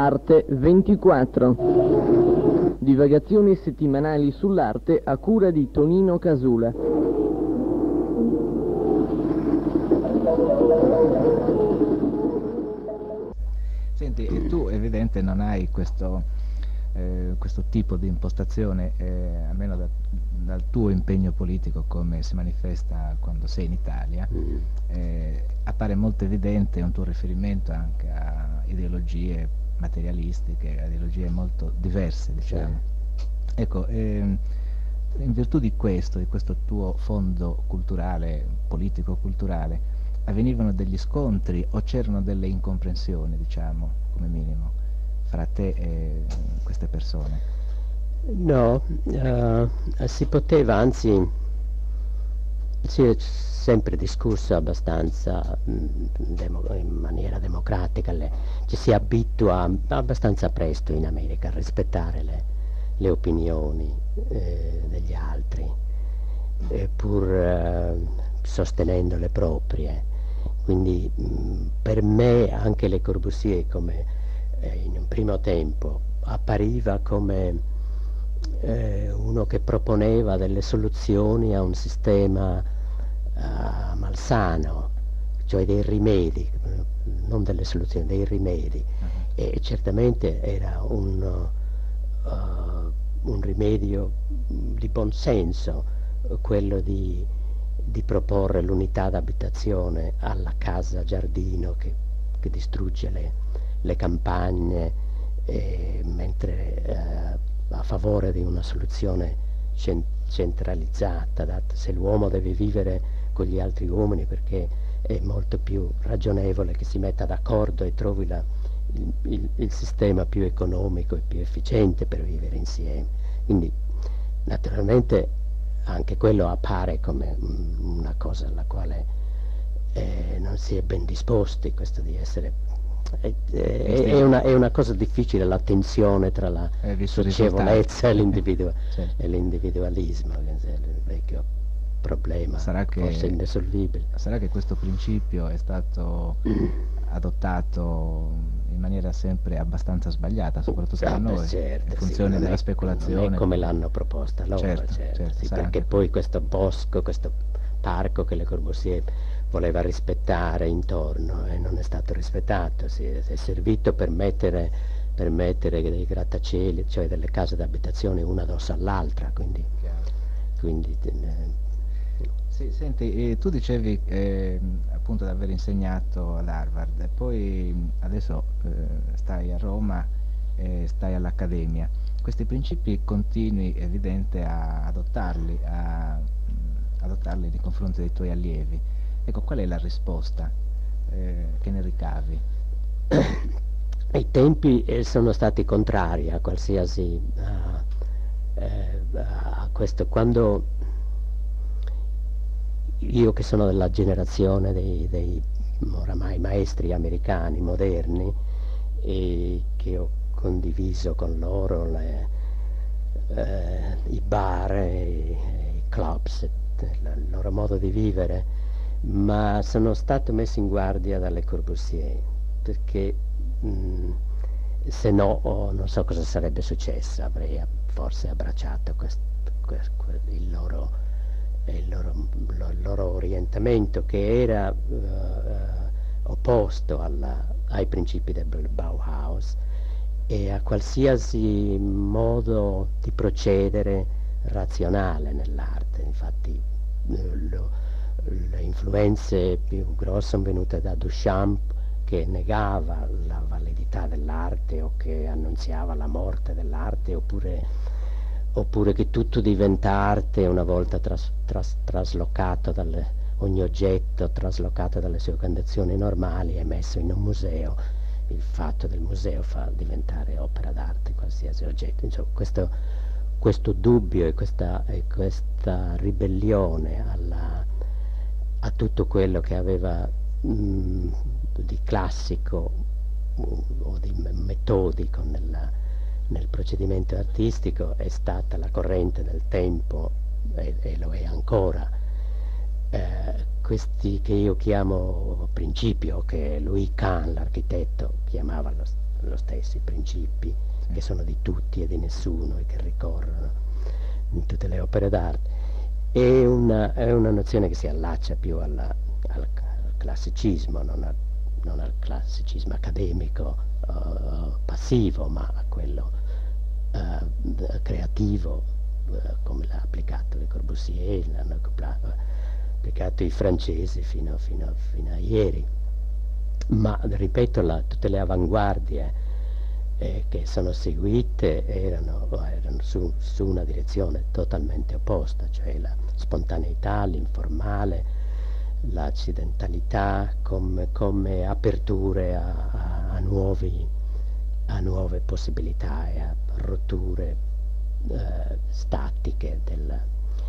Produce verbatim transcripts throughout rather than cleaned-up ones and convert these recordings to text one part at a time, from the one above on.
Arte ventiquattro. Divagazioni settimanali sull'arte a cura di Tonino Casula. Senti, e tu evidente non hai questo, eh, questo tipo di impostazione, eh, almeno da, dal tuo impegno politico, come si manifesta quando sei in Italia, eh, appare molto evidente un tuo riferimento anche a ideologie materialistiche, a ideologie molto diverse, diciamo. Ecco, ehm, in virtù di questo, di questo tuo fondo culturale, politico-culturale, avvenivano degli scontri o c'erano delle incomprensioni, diciamo, come minimo, fra te e queste persone? No, eh, si poteva, anzi, si è sempre discusso abbastanza mh, demo- in maniera democratica, le- ci si abitua abbastanza presto in America a rispettare le, le opinioni eh, degli altri, eh, pur eh, sostenendo le proprie. Quindi mh, per me anche Le Corbusier, come eh, in un primo tempo, appariva come eh, uno che proponeva delle soluzioni a un sistema uh, malsano, cioè dei rimedi, non delle soluzioni, dei rimedi. Uh-huh. E certamente era un, uh, un rimedio di buon senso, quello di, di proporre l'unità d'abitazione alla casa giardino che, che distrugge le, le campagne, eh, mentre eh, a favore di una soluzione centralizzata, dato se l'uomo deve vivere con gli altri uomini, perché è molto più ragionevole che si metta d'accordo e trovi la, il, il, il sistema più economico e più efficiente per vivere insieme. Quindi naturalmente anche quello appare come una cosa alla quale eh, non si è ben disposti, questo di essere È, è, è, una, è una cosa difficile, la tensione tra la socievolezza e, l'individu- certo. e l'individualismo, il vecchio problema, sarà che, forse indissolvibile. Sarà che questo principio è stato adottato in maniera sempre abbastanza sbagliata, soprattutto da noi, certo, in funzione sì, della è, speculazione. Non è come l'hanno proposta loro, certo, certo, certo, sì, perché poi questo bosco, questo parco che Le Corbusier voleva rispettare intorno e non è stato rispettato, si è, è servito per mettere, per mettere dei grattacieli, cioè delle case d'abitazione una addosso all'altra, quindi, quindi eh, sì, senti, eh, tu dicevi eh, appunto di aver insegnato all'Harvard e poi adesso eh, stai a Roma e stai all'Accademia. Questi principi continui, evidente, a adottarli, a, adottarli nei confronti dei tuoi allievi. Ecco, qual è la risposta eh, che ne ricavi? I tempi eh, sono stati contrari a qualsiasi uh, eh, a questo. Quando io, che sono della generazione dei, dei oramai maestri americani moderni e che ho condiviso con loro le, eh, i bar, i, i clubs, il loro modo di vivere, ma sono stato messo in guardia dalle Corbusier, perché mh, se no oh, non so cosa sarebbe successo, avrei forse abbracciato quest, quest, quest, il, loro, il, loro, lo, il loro orientamento, che era uh, uh, opposto alla, ai principi del Bauhaus e a qualsiasi modo di procedere razionale nell'arte. Infatti uh, lo, le influenze più grosse sono venute da Duchamp, che negava la validità dell'arte o che annunziava la morte dell'arte, oppure, oppure che tutto diventa arte una volta tras, tras, traslocato dalle, ogni oggetto traslocato dalle sue condizioni normali e messo in un museo. Il fatto del museo fa diventare opera d'arte qualsiasi oggetto. Insomma, questo, questo dubbio e questa, e questa ribellione alla a tutto quello che aveva mh, di classico uh, o di metodico nella, nel procedimento artistico è stata la corrente del tempo e, e lo è ancora. Eh, questi che io chiamo principio, che Louis Kahn, l'architetto, chiamava lo, lo stesso, i principi sì. che sono di tutti e di nessuno e che ricorrono in tutte le opere d'arte. È una, è una nozione che si allaccia più alla, al, al classicismo, non, a, non al classicismo accademico uh, passivo, ma a quello uh, creativo, uh, come l'ha applicato Le Corbusier, l'hanno applicato i francesi fino, fino, fino a ieri. Ma ripeto, la, tutte le avanguardie eh, che sono seguite erano, erano su, su una direzione totalmente opposta, cioè la spontaneità, l'informale, l'accidentalità come, come aperture a, a, a, nuovi, a nuove possibilità e a rotture eh, statiche della.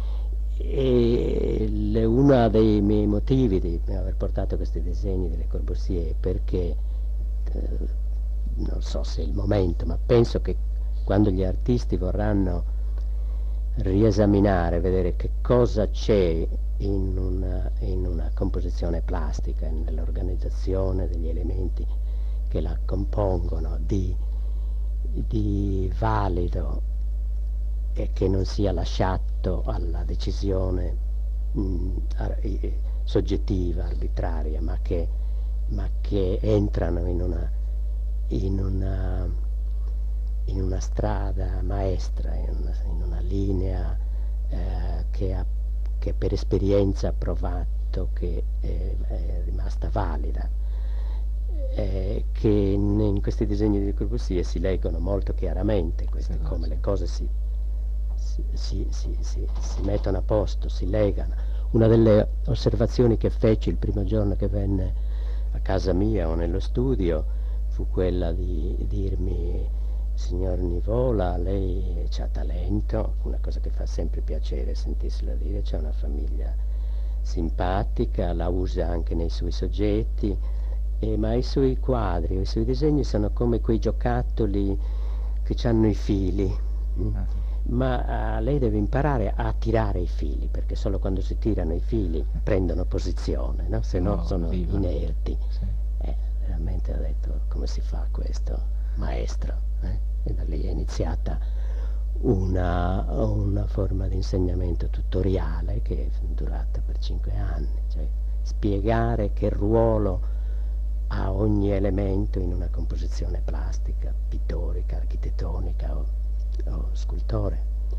E le, uno dei miei motivi di aver portato questi disegni di Le Corbusier è perché eh, non so se è il momento, ma penso che quando gli artisti vorranno riesaminare, vedere che cosa c'è in una, in una composizione plastica, nell'organizzazione degli elementi che la compongono, di, di valido e che non sia lasciato alla decisione mh, ar soggettiva, arbitraria, ma che, ma che entrano in una, in una, in una strada maestra, in una, in una linea eh, che, ha, che per esperienza ha provato che è, è rimasta valida, eh, che in questi disegni di Le Corbusier si leggono molto chiaramente, queste, come le cose si Si, si, si, si mettono a posto, si legano. Una delle osservazioni che feci il primo giorno che venne a casa mia o nello studio fu quella di dirmi: signor Nivola, lei c'ha talento, una cosa che fa sempre piacere sentirsela dire, c'ha una famiglia simpatica, la usa anche nei suoi soggetti, eh, ma i suoi quadri, i suoi disegni sono come quei giocattoli che hanno i fili. Mm. Ma uh, lei deve imparare a tirare i fili, perché solo quando si tirano i fili prendono posizione, no? Se no, no sono viva. inerti. Sì. Eh, veramente ho detto: come si fa questo, maestro? Eh? E da lì è iniziata una, una forma di insegnamento tutoriale che è durata per cinque anni, cioè spiegare che ruolo ha ogni elemento in una composizione plastica, pittorica, architettonica o o scultore,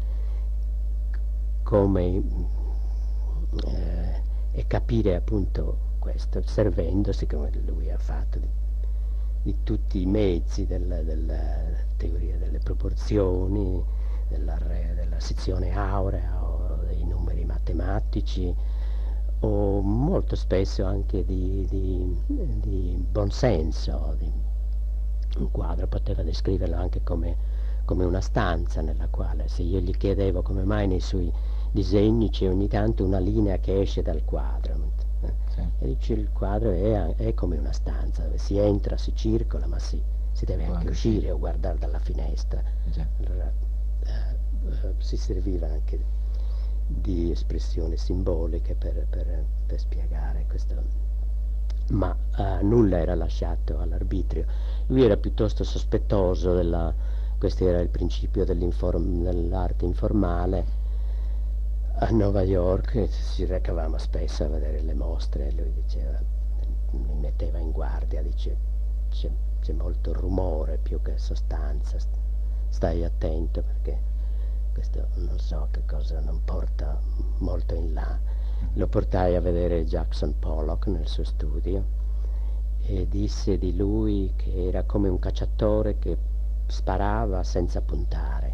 come eh, e capire appunto questo servendosi, come lui ha fatto, di, di tutti i mezzi della, della teoria delle proporzioni, della, della sezione aurea o dei numeri matematici, o molto spesso anche di, di, di buonsenso. Di, un quadro poteva descriverlo anche come come una stanza nella quale, se io gli chiedevo come mai nei suoi disegni c'è ogni tanto una linea che esce dal quadro, eh? Sì. E dice: il quadro è, è come una stanza dove si entra, si circola, ma si, si deve anche, anche uscire sì. o guardare dalla finestra. Già. Allora eh, eh, si serviva anche di espressioni simboliche per, per, per spiegare questo, ma eh, nulla era lasciato all'arbitrio. Lui era piuttosto sospettoso della. Questo era il principio dell'arte informale. A New York ci recavamo spesso a vedere le mostre e lui diceva, mi metteva in guardia, dice: c'è molto rumore più che sostanza, stai attento perché questo non so che cosa non porta molto in là. Lo portai a vedere Jackson Pollock nel suo studio e disse di lui che era come un cacciatore che sparava senza puntare.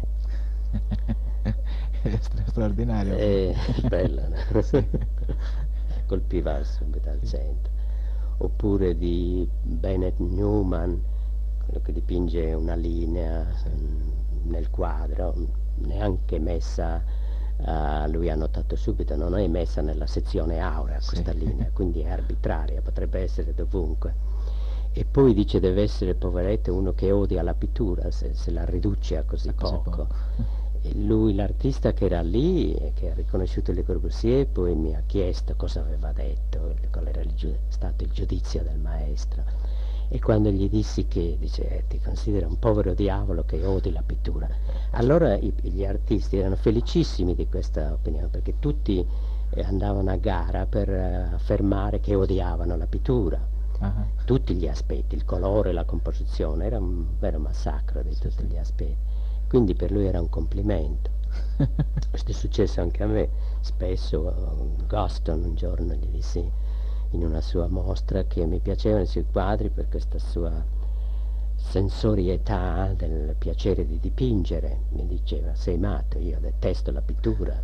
È straordinario. È bello, no? Sì. Colpiva subito al centro. Oppure di Bennett Newman, quello che dipinge una linea sì. nel quadro, neanche messa, uh, lui ha notato subito, non è messa nella sezione aurea questa sì. linea, quindi è arbitraria, potrebbe essere dovunque. E poi dice: deve essere, poveretto, uno che odia la pittura se, se la riduce a così, a così poco. poco. E lui, l'artista che era lì, che ha riconosciuto Le Corbusier, poi mi ha chiesto cosa aveva detto, qual era il stato il giudizio del maestro. E quando gli dissi che, dice, eh, ti considera un povero diavolo che odi la pittura, allora i, gli artisti erano felicissimi di questa opinione, perché tutti eh, andavano a gara per eh, affermare che odiavano la pittura. Uh-huh. Tutti gli aspetti, il colore, la composizione, era un vero massacro di tutti gli aspetti. Quindi per lui era un complimento. Questo è successo anche a me. Spesso uh, Guston un giorno gli dissi in una sua mostra che mi piacevano i suoi quadri per questa sua sensorietà del piacere di dipingere. Mi diceva, sei matto, io detesto la pittura.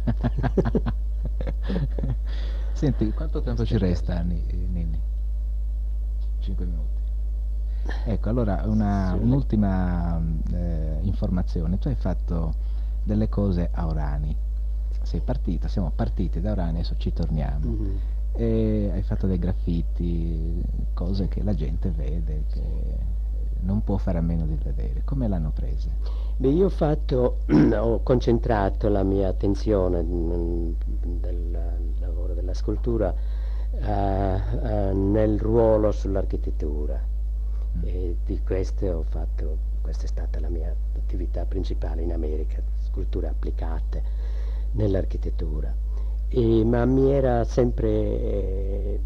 Senti, quanto tempo ci resta, Ninni? Cinque minuti. Ecco, allora una, un'ultima eh, informazione. Tu hai fatto delle cose a Orani. Sei partita, siamo partiti da Orani, adesso ci torniamo. Mm-hmm. E hai fatto dei graffiti, cose che la gente vede, che non può fare a meno di vedere. Come l'hanno prese? Beh, io ho fatto, ho concentrato la mia attenzione mh, del lavoro della scultura uh, uh, nel ruolo sull'architettura. Mm. E di queste ho fatto, questa è stata la mia attività principale in America, sculture applicate nell'architettura. E, ma mi era sempre eh,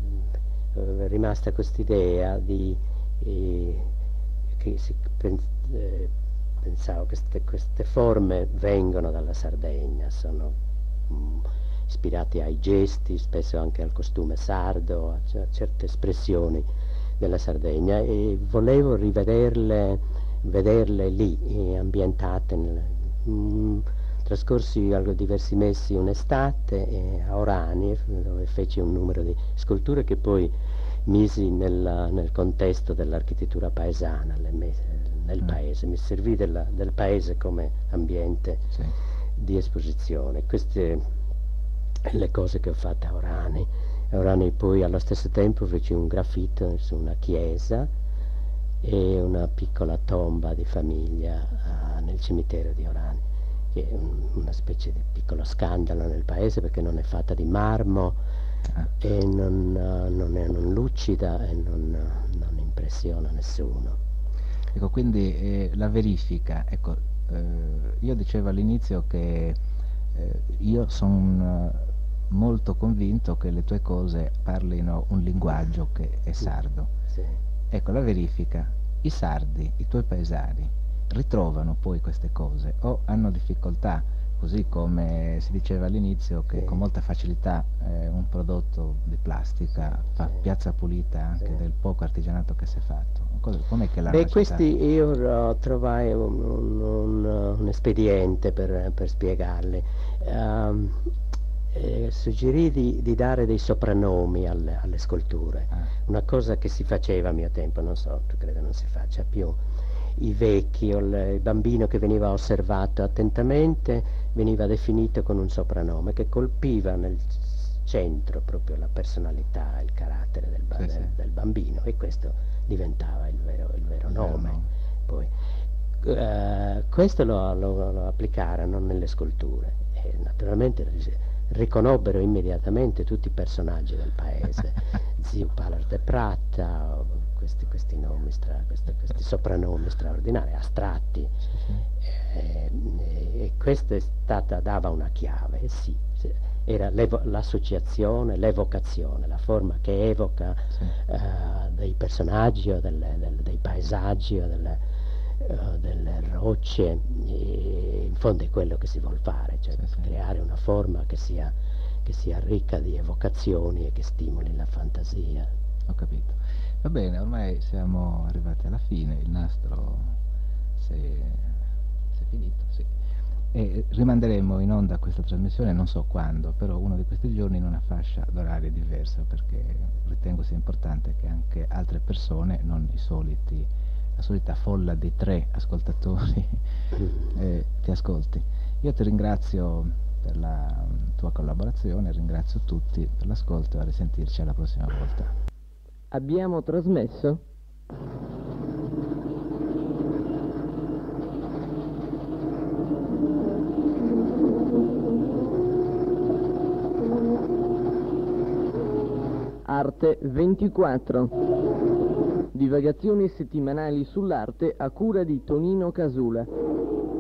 rimasta quest'idea di eh, che si, pens, eh, pensavo che queste, queste forme vengono dalla Sardegna, sono mh, ispirate ai gesti, spesso anche al costume sardo, a, a certe espressioni della Sardegna, e volevo rivederle, vederle lì, eh, ambientate nel, mh, trascorsi diversi mesi un'estate eh, a Orani, dove feci un numero di sculture che poi misi nella, nel contesto dell'architettura paesana, le, nel mm. paese, mi servì della, del paese come ambiente sì. di esposizione. Queste le cose che ho fatto a Orani. A Orani poi allo stesso tempo feci un graffito su una chiesa e una piccola tomba di famiglia uh, nel cimitero di Orani, che è un, una specie di piccolo scandalo nel paese perché non è fatta di marmo ah. e non, uh, non è non lucida e non, uh, non impressiona nessuno. Ecco, quindi eh, la verifica, ecco, eh, io dicevo all'inizio che eh, io sono molto convinto che le tue cose parlino un linguaggio che è sardo. Sì. Ecco, la verifica, i sardi, i tuoi paesani, ritrovano poi queste cose o hanno difficoltà, così come si diceva all'inizio che sì. con molta facilità eh, un prodotto di plastica fa sì. piazza pulita anche sì. del poco artigianato che si è fatto. Com'è che l'hanno Beh, questi io uh, trovai un, un, un, un espediente per, per spiegarli. Um, eh, suggerì di, di dare dei soprannomi alle, alle sculture, ah. una cosa che si faceva a mio tempo, non so, credo non si faccia più. I vecchi o il bambino che veniva osservato attentamente veniva definito con un soprannome che colpiva nel centro proprio la personalità, il carattere del, ba- sì, del, sì. del bambino, e questo diventava il vero, il vero il nome. Vero. Poi, uh, questo lo, lo, lo applicarono nelle sculture e naturalmente riconobbero immediatamente tutti i personaggi del paese, zio Pallard de Pratta, questi, questi nomi, stra, questi, questi soprannomi straordinari, astratti. E, e questa è stata, dava una chiave, sì, era l'associazione, l'evocazione, la forma che evoca sì. uh, dei personaggi o delle, del, dei paesaggi o delle, uh, delle rocce, e in fondo è quello che si vuol fare, cioè sì, creare sì. una forma che sia, che sia ricca di evocazioni e che stimoli la fantasia. Ho capito. Va bene, ormai siamo arrivati alla fine, il nastro si è finito, sì. E rimanderemo in onda questa trasmissione, non so quando, però uno di questi giorni in una fascia d'orario diversa, perché ritengo sia importante che anche altre persone, non i soliti, la solita folla di tre ascoltatori, eh, ti ascolti. Io ti ringrazio per la tua collaborazione, ringrazio tutti per l'ascolto e a risentirci alla prossima volta. Abbiamo trasmesso Arte ventiquattro. Divagazioni settimanali sull'arte a cura di Tonino Casula.